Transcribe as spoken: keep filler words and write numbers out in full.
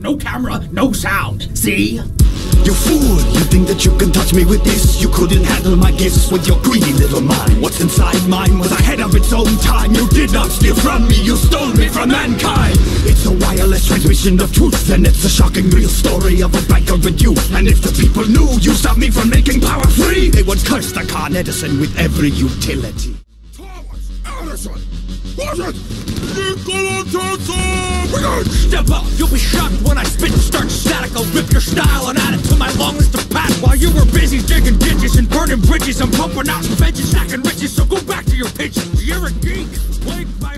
no camera, no sound. See? You fool, you think that you can touch me with this? You couldn't handle my gifts with your greedy little mind. What's inside mine was ahead of its own time. You did not steal from me, you stole me from mankind. It's a wireless transmission of truth, and it's a shocking real story of a banker and you. And if the people knew you stopped me from making power free, they would curse the Con Edison with every utility. Thomas Edison! Was it? Step up, you'll be shocked when I spit and start static. I'll rip your style and add it to my long list of past. While you were busy digging ditches and burning bridges, I'm pumping out some veggies, stacking riches. So go back to your pitches. You're a geek. Wait back.